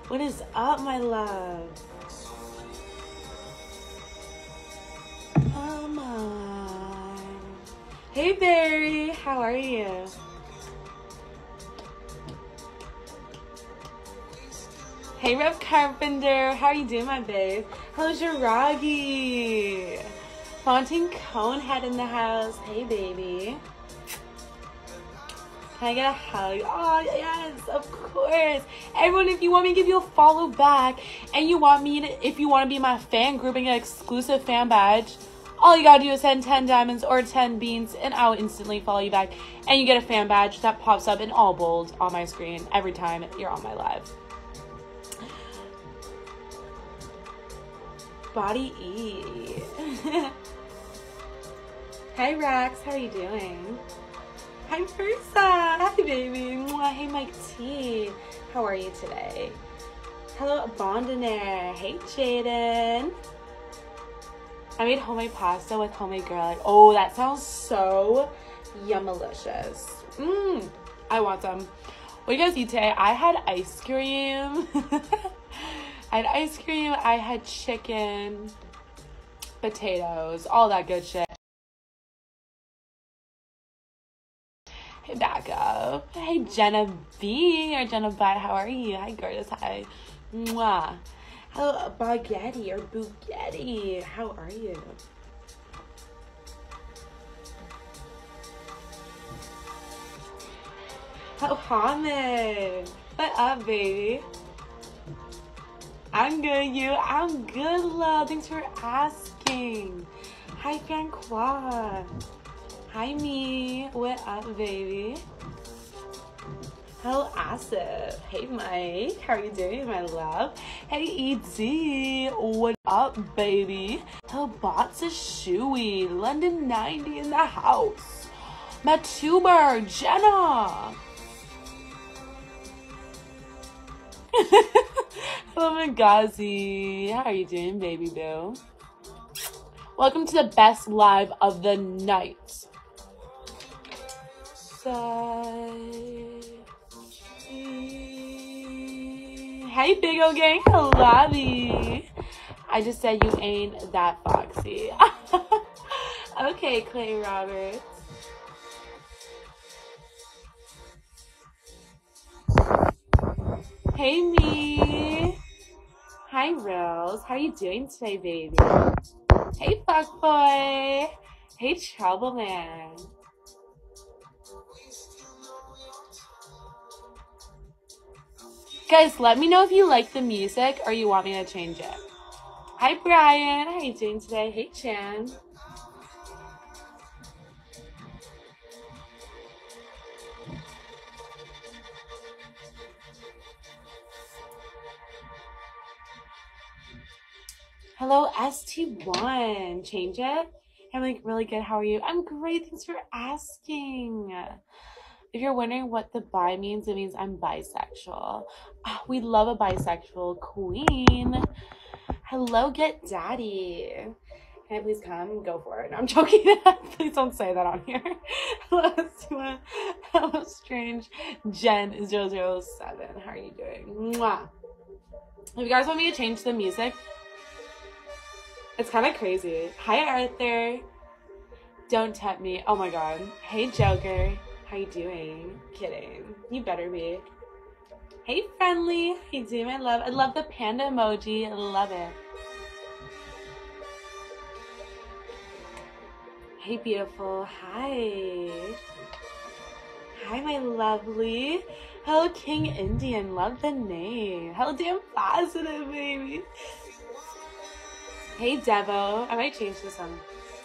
What is up, my love? Come on. Hey, Barry. How are you? Hey, Rev Carpenter. How are you doing, my babe? Hello, Jiragi. Fontaine Conehead in the house. Hey, baby. Can I get a hug? Oh, yes, of course. Everyone, if you want me to give you a follow back and you want me to, if you want to be my fan group and get an exclusive fan badge, all you gotta do is send 10 diamonds or 10 beans and I'll instantly follow you back. And you get a fan badge that pops up in all bold on my screen every time you're on my live. Body E. Hi, Rax. How are you doing? Hi, Versa. Hi, baby. Mwah. Hey, Mike T. How are you today? Hello, Bondonaire. Hey, Jaden. I made homemade pasta with homemade garlic. Oh, that sounds so yummalicious. I want some. What do you guys eat today? I had ice cream. I had ice cream. I had chicken, potatoes, all that good shit. Hey, back up. Hey, Jenna B or Jenna Bye. How are you? Hi, gorgeous. Hi. Mwah. Hello, Baguetti or Bugatti. How are you? Hello, Hamid. What up, baby? I'm good, you. I'm good, love. Thanks for asking. Hi, Francois. Hi, me. What up, baby? Hello, Asif. Hey, Mike. How are you doing, my love? Hey, ED. What up, baby? Hello, Botsa Shui. London 90 in the house. Matuber. Jenna. Hello, Magazi. How are you doing, baby boo? Welcome to the best live of the night. Hey, Big O Gang. Lobby. I just said you ain't that foxy. Okay, Clay Roberts. Hey, me. Hi, Rose. How are you doing today, baby? Hey, fuckboy. Hey, Trouble Man. Guys, let me know if you like the music or you want me to change it. Hi, Brian. How are you doing today? Hey, Chan. Hello, ST1. Change it? I'm like really good. How are you? I'm great. Thanks for asking. If you're wondering what the bi means, it means I'm bisexual. Oh, we love a bisexual queen. Hello, Get Daddy. Can I please come? Go for it. No, I'm joking. Please don't say that on here. Hello, ST1. Hello, Strange. Jen007. How are you doing? Mwah. If you guys want me to change the music, it's kind of crazy. Hi, Arthur. Don't tempt me. Oh my god. Hey, Joker. How you doing? Kidding. You better be. Hey, Friendly. How you doing, my love? I love the panda emoji. I love it. Hey, beautiful. Hi. Hi, my lovely. Hello, King Indian. Love the name. Hello, damn positive, baby. Hey, Devo. I might change this one.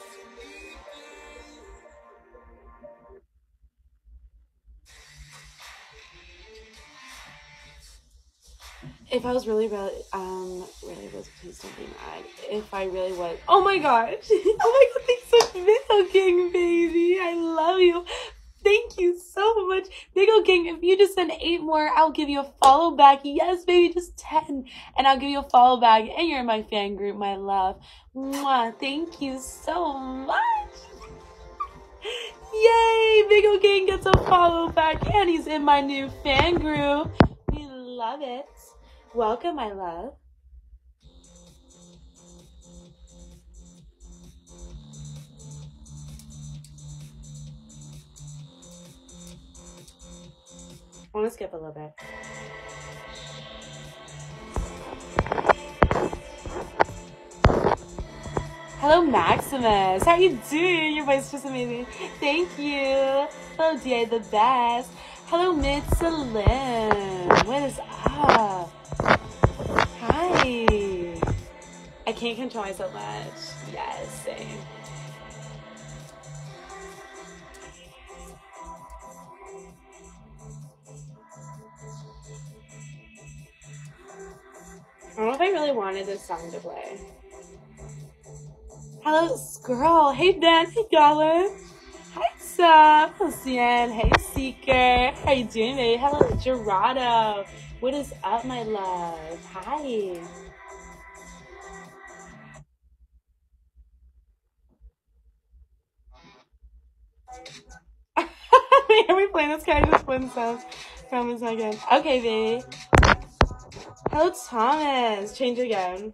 If I was really, please don't be mad. If I really was, oh my gosh. Oh my god, thanks so Big King, baby. I love you. Thank you so much. Big King, if you just send 8 more, I'll give you a follow back. Yes, baby, just 10. And I'll give you a follow back. And you're in my fan group, my love. Mwah, thank you so much. Yay, Big King gets a follow back. And he's in my new fan group. We love it. Welcome, my love. I want to skip a little bit. Hello, Maximus. How are you doing? Your voice is just amazing. Thank you. Hello, DA the best. Hello, Mid Salim. What is up? Hi. I can't control myself much. Yes, same. I don't know if I really wanted this song to play. Hello, Squirrel. Hey, Dan. Hey, Goblin. Hi, Sub. Hello, Cian. Hey, Seeker. How you doing, babe? Hello, Gerardo. What is up, my love? Hi. Are we playing this guy just win stuff from a second? Okay, baby. Hello, Thomas. Change again.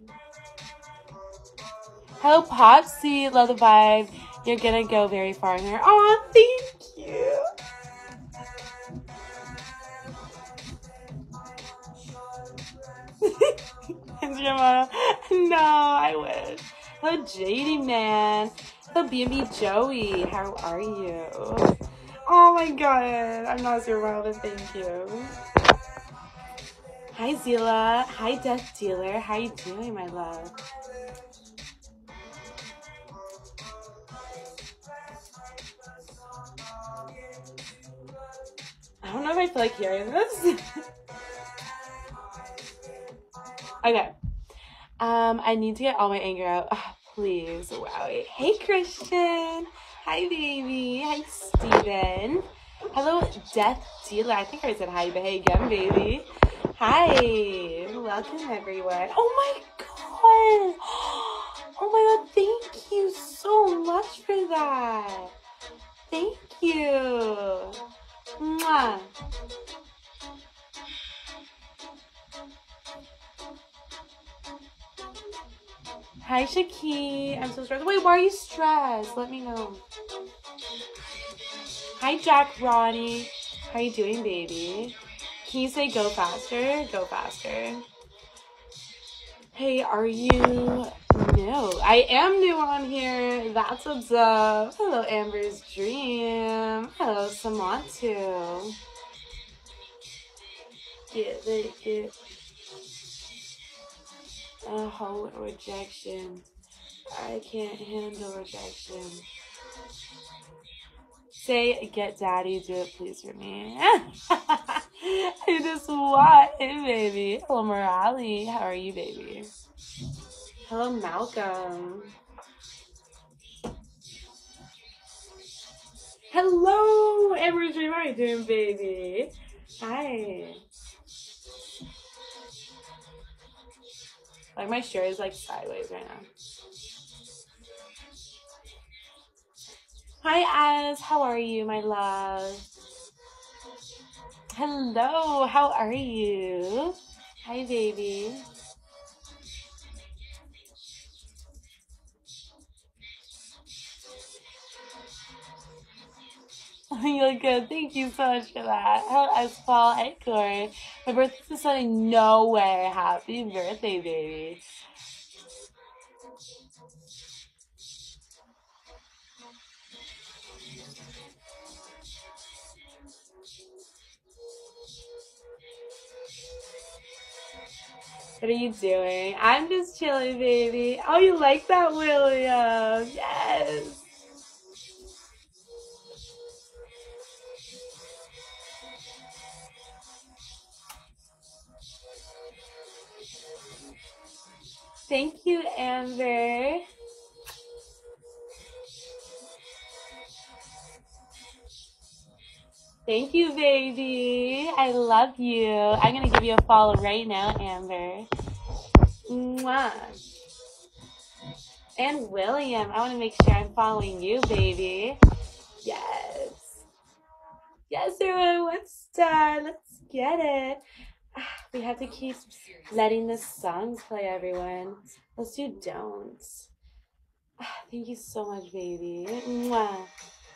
Hello, Popsy. Love the vibe. You're gonna go very far in there. Aw, thank you. Instagram model. No, I wish. Hello, JD man. Hello, B&B Joey. How are you? Oh my god. I'm not super well, but thank you. Hi, Zila. Hi, Death Dealer. How you doing, my love? I don't know if I feel like hearing this. Okay. I need to get all my anger out. Oh, please. Wow. Hey, Christian. Hi, baby. Hi, Steven. Hello, Death Dealer. I think I said hi, but hey again, baby. Hi. Welcome, everyone. Oh, my God. Oh, my God. Thank you so much for that. Thank you. Mwah. Hi, Shaki. I'm so stressed. Wait, why are you stressed? Let me know. Hi, Jack Ronnie. How are you doing, baby? Can you say go faster? Go faster. Hey, are you new? I am new on here. That's what's up. Hello, Amber's Dream. Hello, Samantu. Get a whole rejection. I can't handle rejection. Say, get daddy, do it please for me. I just want it, baby. Hello, Morale. How are you, baby? Hello, Malcolm. Hello, Amber's Dream. How are you doing, baby? Hi. Like, my shirt is, like, sideways right now. Hi, Az. How are you, my love? Hello. How are you? Hi, baby. You look good. Thank you so much for that. Hello, Paul. Hi, Corey. My birthday's this Sunday. No way. Happy birthday, baby. What are you doing? I'm just chilling, baby. Oh, you like that, William? Yes. Thank you, Amber. Thank you, baby. I love you. I'm going to give you a follow right now, Amber. Mwah. And William, I want to make sure I'm following you, baby. Yes. Yes, everyone. One star. Let's get it. We have to keep letting the songs play, everyone. Let's do don'ts. Thank you so much, baby. Mwah.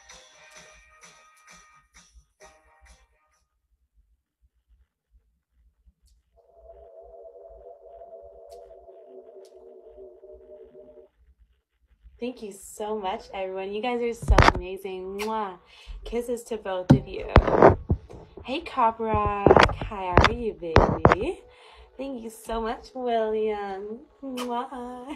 Thank you so much, everyone. You guys are so amazing. Mwah. Kisses to both of you. Hey, Coprock. How are you, baby? Thank you so much, William. Mwah.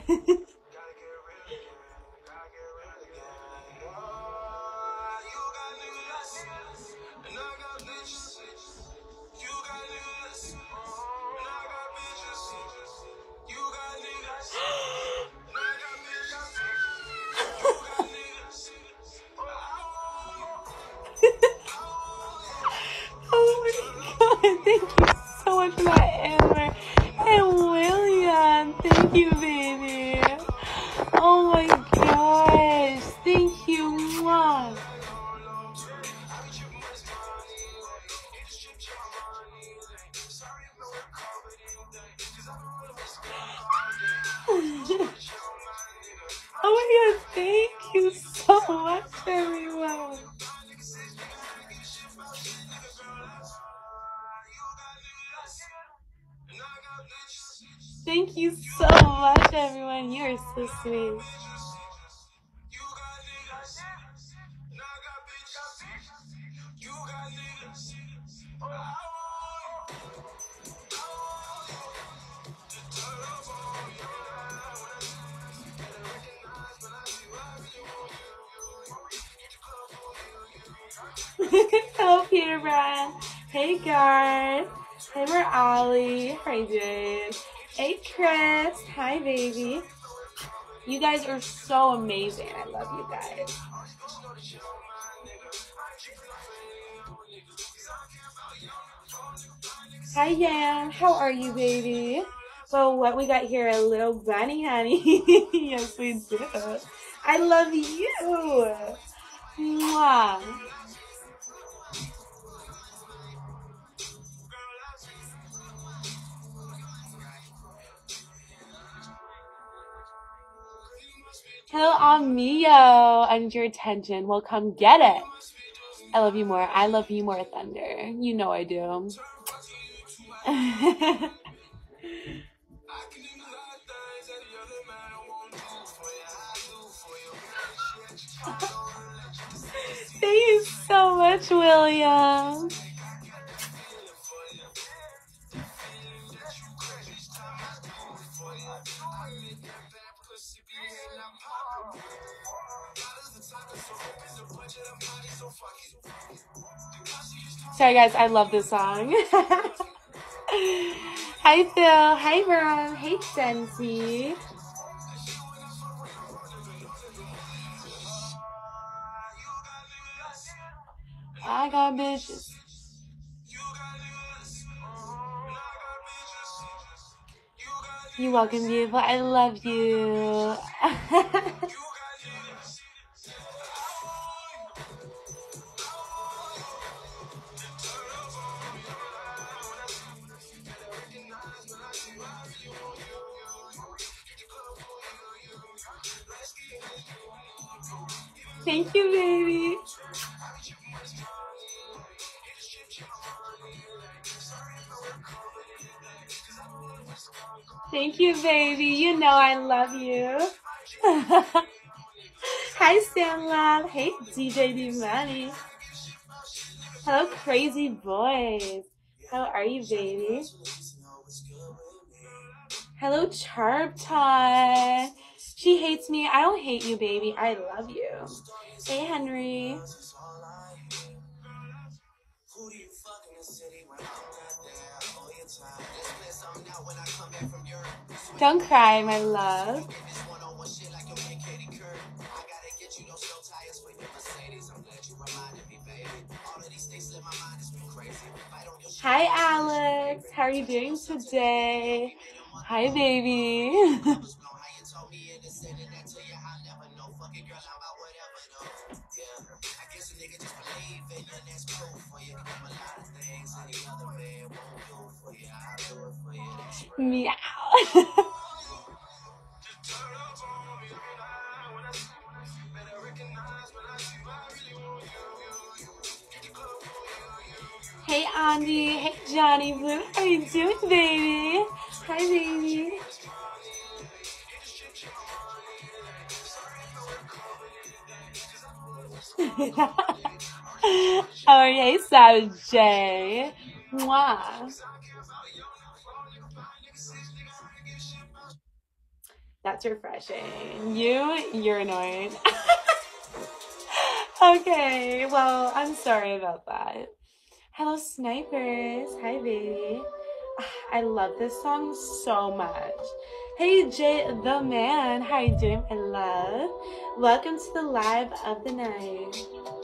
Oh my god, thank you so much for that, Amber. And William, thank you, baby. Oh my gosh, thank you. Mwah. Oh my god, thank you so much, everyone. Thank you so much, everyone. You are so sweet. Hello, Peter Brand. Hey, Garth. Hey, we're Ollie. Hi, Jade. Hey, Chris. Hi, baby. You guys are so amazing. I love you guys. Hi, Yam. How are you, baby? Well, what we got here, a little bunny honey. Yes, we do. I love you. Mwah. Hello, Amio. I need your attention. Well, come get it. I love you more. I love you more, Thunder. You know I do. Thank you so much, William. Sorry, guys. I love this song. Hi, Phil. Hi, Ron. Hey, Sensi. I got bitches. You're welcome, beautiful. I love you. Thank you, baby. Thank you, baby. You know I love you. Hi, Sam Lab. Hey, DJ D Money. Hello, crazy boys. How are you, baby? Hello, Charpton. She hates me. I don't hate you, baby. I love you. Hey, Henry. Don't cry, my love. Hi, Alex. How are you doing today? Hi, baby. Meow. Hey Andy, hey Johnny Blue, how are you doing, baby? Hi, baby. Oh, hey, Savage J. Mwah. That's refreshing. You're annoying. Okay, well, I'm sorry about that. Hello, snipers. Hi, baby. I love this song so much. Hey, Jay the man. How you doing, my love? Welcome to the live of the night.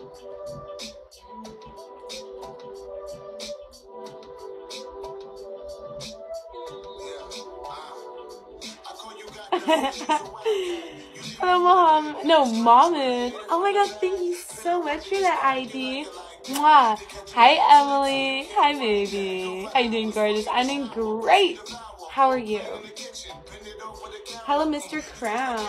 Hello, Mom. No, Momin. Oh my god, thank you so much for that ID. Mwah. Hi, Emily. Hi, baby. How you doing, gorgeous? I'm doing great. How are you? Hello, Mr. Crown.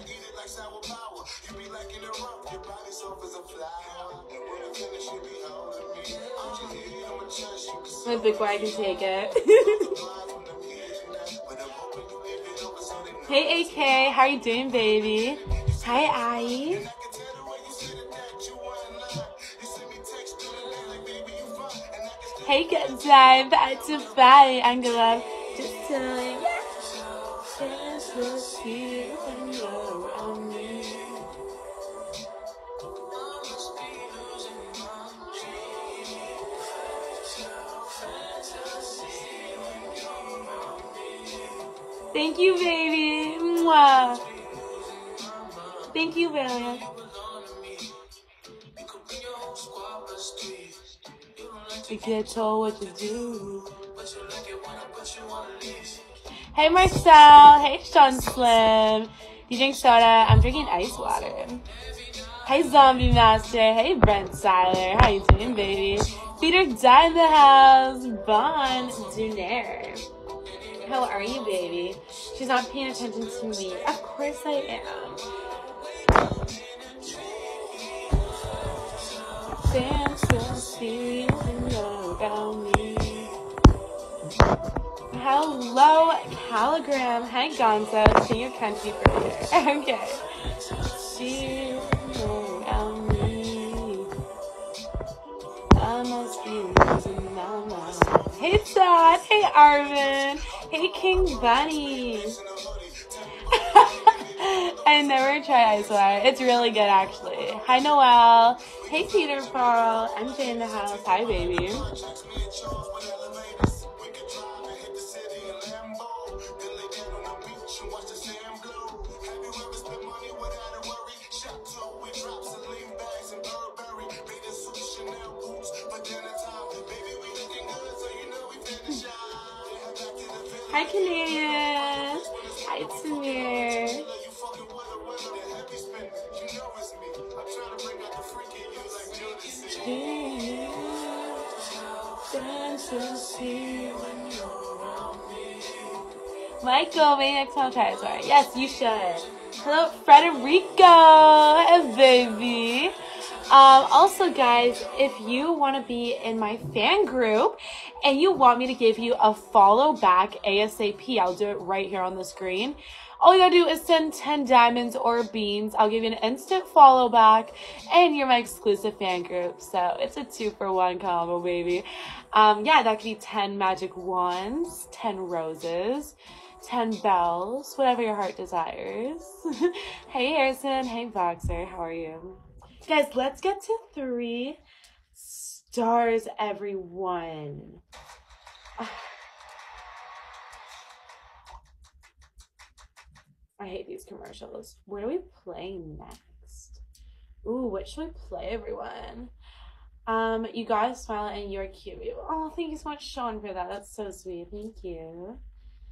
My big boy can take it. Hey, AK. How are you doing, baby? Hi, Ai. Hey, good time. Back to fight. I'm gonna just tell you. Just look here when you're around me. Thank you, baby. Mwah. Thank you, Valiant. You get told what to do. Hey, Marcel. Hey, Sean Slim. You drink soda? I'm drinking ice water. Hey, Zombie Master. Hey, Brent Siler. How you doing, baby? Peter Di in the house. Bon Dunaire. How are you, baby? She's not paying attention to me. Of course I am. Fantasy when you're around me. Hello, Caligram. Hi, Gonzo. Sing your country for here. Okay. She around me. I must be losing my mind. Hey, Todd. Hey, Arvin. Hey, King Bunny. I never tried ice water. It's really good, actually. Hi, Noelle. Hey, Peter Paul. MJ in the house. Hi, baby. Hi, Canadian. Hi, Samir. Michael, maybe next time I'll try it. Sorry. Yes, you should. Hello, Frederico. Hey, baby. Also, guys, if you want to be in my fan group and you want me to give you a follow back ASAP, I'll do it right here on the screen. All you gotta do is send 10 diamonds or beans. I'll give you an instant follow back and you're my exclusive fan group. So it's a 2-for-1 combo, baby. Yeah, that could be 10 magic wands, 10 roses, 10 bells, whatever your heart desires. Hey, Harrison. Hey, Boxer. How are you? Guys, let's get to 3 stars, everyone. I hate these commercials. Where do we play next? Ooh, what should we play, everyone? You guys smile and you're cute. Oh, thank you so much, Sean, for that. That's so sweet. Thank you.